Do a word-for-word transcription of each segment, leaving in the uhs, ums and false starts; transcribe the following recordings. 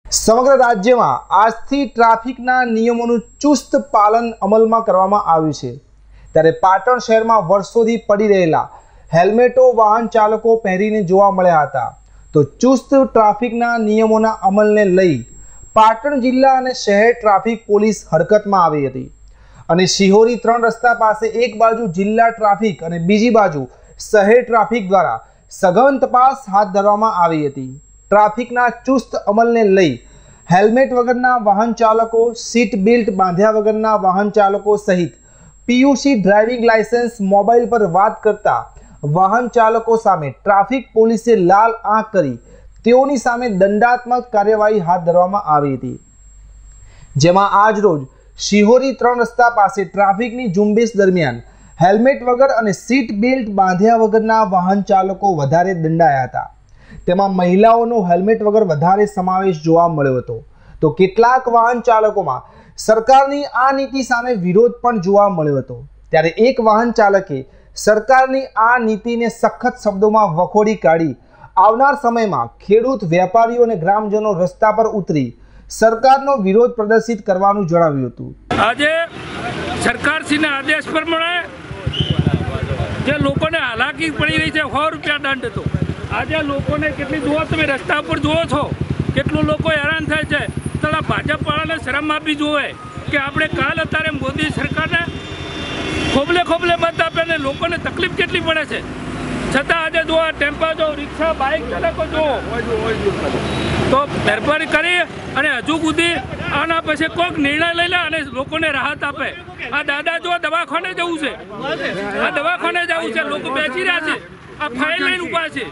સમગ્ર રાજ્યમાં આજથી ટ્રાફિકના નિયમોનું ચુસ્ત પાલન અમલમાં કરવામાં આવ્યું છે, ત્યારે પાટણ શહેરમાં વર્ષોથી પડી રહેલા હેલ્મેટો વાહન ચાલકો પહેરીને જોવા મળ્યા હતા। તો ચુસ્ત ટ્રાફિકના નિયમોના અમલને લઈ પાટણ જિલ્લા અને શહેર ટ્રાફિક પોલીસ હરકતમાં આવી હતી અને શિહોરી ત્રણ રસ્તા પાસે એક બાજુ જિલ્લા ટ્રાફિક અને બીજી બાજુ શહેર ટ્રાફિક દ્વારા સઘન તપાસ હાથ ધરવામાં આવી હતી। ટ્રાફિકના ચુસ્ત અમલને લઈ હેલ્મેટ વગરના વાહન ચાલકો, સીટ બેલ્ટ બાંધ્યા વગરના વાહન ચાલકો સહિત પીયુસી ડ્રાઇવિંગ લાયસન્સ મોબાઈલ પર વાત કરતા વાહન ચાલકો સામે ટ્રાફિક પોલીસે લાલ આંખ કરી તેઓની સામે દંડાત્મક કાર્યવાહી હાથ ધરવામાં આવી હતી, જેમાં આજ રોજ શિહોરી ત્રણ રસ્તા પાસે ટ્રાફિકની ઝુંબેશ દરમિયાન હેલ્મેટ વગર અને સીટ બેલ્ટ બાંધ્યા વગરના વાહન ચાલકો વધારે દંડાયા હતા। તેમાં મહિલાઓનો હેલ્મેટ વગર વધારે સમાવેશ જોવા મળ્યો હતો, તો કેટલાક વાહન ચાલકોમાં સરકારની આ નીતિ સામે વિરોધ પણ જોવા મળ્યો હતો। ત્યારે એક વાહન ચાલકે સરકારની આ નીતિને સખત શબ્દોમાં વખોડી કાઢી આવનાર સમયમાં ખેડૂત, વેપારીઓ અને ગ્રામજનો રસ્તા પર ઉતરી સરકારનો વિરોધ પ્રદર્શિત કરવાનું જણાવ્યું હતું। આજે સરકારશ્રીના આદેશ પ્રમાણે જે લોકોને હાલાકી પડી રહી છે, સો રૂપિયા દંડ હતો। આજે લોકોને કેટલી જુઓ, તમે રસ્તા પર જુઓ છો કેટલું લોકો હેરાન થાય છે। તો ભાજપ વાળાને શરમ આપવી જોઈએ કે આપણે કાલ અત્યારે મોદી સરકારને ખોબલે ખોબલે મત આપે ને લોકોને તકલીફ કેટલી પડે છે, છતાં આજે જુઓ ટેમ્પો જો, રિક્ષા, બાઇક ચાલકો જુઓ તો ધરપકડ કરી અને હજુ સુધી આના પછી કોઈક નિર્ણય લઈ લે અને લોકોને રાહત આપે। આ દાદા જો દવાખાને જવું છે, આ દવાખાને જવું છે, લોકો બેસી રહ્યા છે, આ ફાઇલ લઈને ઉભા છે,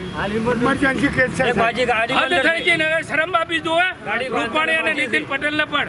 શરમ આપી જોઈએ રૂપાણી અને નીતિન પટેલને પણ।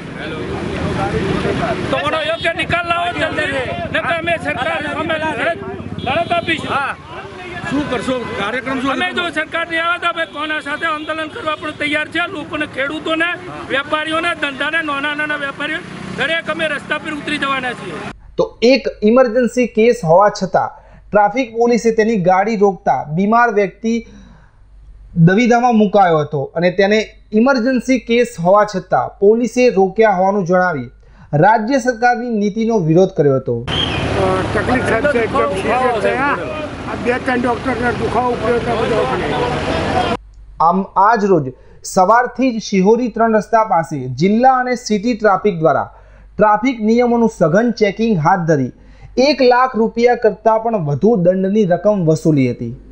તો એનો યોગ્ય નિકાલ લાવો જલ્દી, નકર અમે સરકાર અમે લડત આપીશું। શું કરશો કાર્યક્રમ? અમે જો સરકાર ની આવે તો અમે કોના સાથે આંદોલન કરવા પણ તૈયાર છે। લોકોને, ખેડૂતોને, વેપારીઓને, ધંધાને, નાના નાના વેપારીઓ દરેક અમે રસ્તા પર ઉતરી જવાના છીએ। તો એક ઇમરજન્સી કેસ હોવા છતાં ટ્રાફિક પોલીસે તેની ગાડી રોકતા બીમાર વ્યક્તિ દવિધામાં મુકાયો હતો અને તેને ઇમરજન્સી કેસ હોવા છતાં પોલીસે રોક્યા હોવાનું જણાવી રાજ્ય સરકારની નીતિનો વિરોધ કર્યો હતો। તકલીફ થશે, બે ત્રણ ડોક્ટરને દુખાવો પડ્યો। આમ આજ રોજ સવારથી જ શિહોરી ત્રણ રસ્તા પાસે જિલ્લા અને સિટી ટ્રાફિક દ્વારા ટ્રાફિક નિયમોનું સઘન ચેકિંગ હાથ ધરી એક લાખ રૂપિયા કરતાં પણ વધુ દંડની રકમ વસૂલી હતી।